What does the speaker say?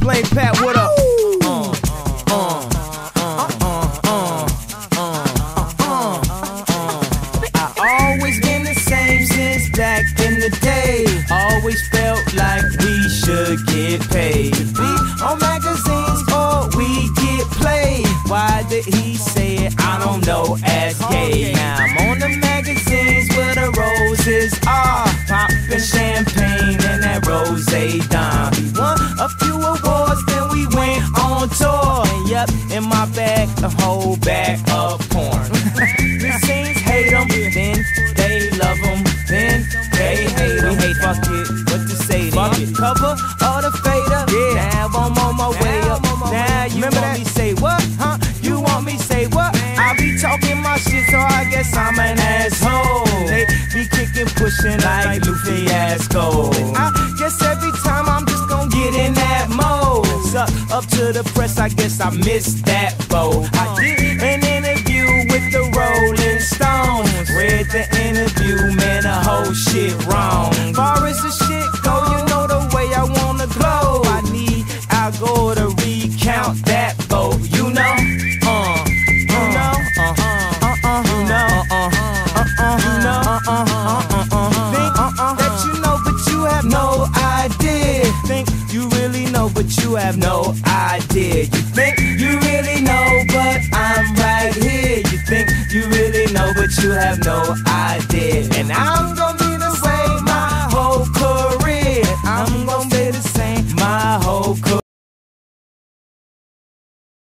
Blame Pat, what up? I always been the same since back in the day. Always felt like we should get paid to be on magazines or we get played. Why did he say it? I don't know. Ask Gay. Now I'm on the magazines where the roses are, popping champagne and that rose dime. We won a few awards, then we went on tour. And yep, in my bag, a whole bag of porn. The scenes hate them, then they love them, then they hate them. We hate, fuck it, what to say then? Cover of the fader, yeah. Now I'm on my way up. Now you want me say what, huh? You want me say what? I be talking my shit, so I guess I'm an asshole. They be kicking, pushing like Lou Fiasco. I guess every time I'm just gonna get in that mode. So up to the press, I guess I missed that boat. I did an interview with the Rolling Stones. Read the interview, man, the whole shit wrong. Far as the shit go, you know the way I wanna glow. I need Al Gore to recount that vote, you know? That you know, but you have no idea. Think you really know, but you have no idea. You think you really know, but I'm right here. You think you really know, but you have no idea. And I'm gonna